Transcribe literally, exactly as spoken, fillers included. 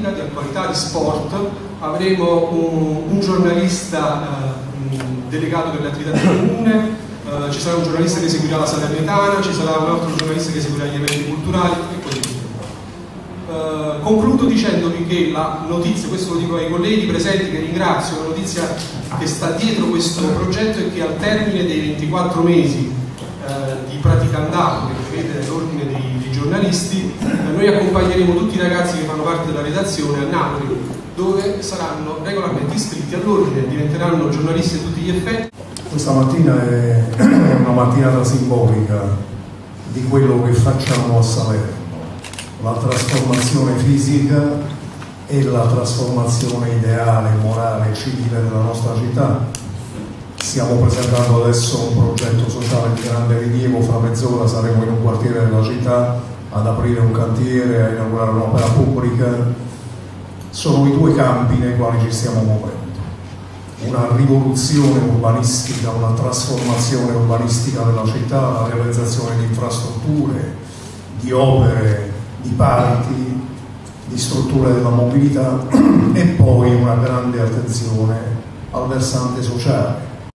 politica, di attualità, di sport. Avremo un, un giornalista eh, delegato per le attività del comune, eh, ci sarà un giornalista che seguirà la Salernitana, ci sarà un altro giornalista che seguirà gli eventi culturali e così via. Uh, concludo dicendovi che la notizia, questo lo dico ai colleghi presenti che ringrazio, la notizia che sta dietro questo progetto è che al termine dei ventiquattro mesi uh, di praticantato che prevede l'ordine dei, dei giornalisti, uh, noi accompagneremo tutti i ragazzi che fanno parte della redazione a Napoli, dove saranno regolarmente iscritti all'ordine, diventeranno giornalisti a tutti gli effetti. Questa mattina è una mattinata simbolica di quello che facciamo a Salerno. La trasformazione fisica e la trasformazione ideale, morale e civile della nostra città. Stiamo presentando adesso un progetto sociale di grande rilievo, fra mezz'ora saremo in un quartiere della città ad aprire un cantiere, a inaugurare un'opera pubblica. Sono i due campi nei quali ci stiamo muovendo. Una rivoluzione urbanistica, una trasformazione urbanistica della città, la realizzazione di infrastrutture, di opere, di parchi, di strutture della mobilità e poi una grande attenzione al versante sociale.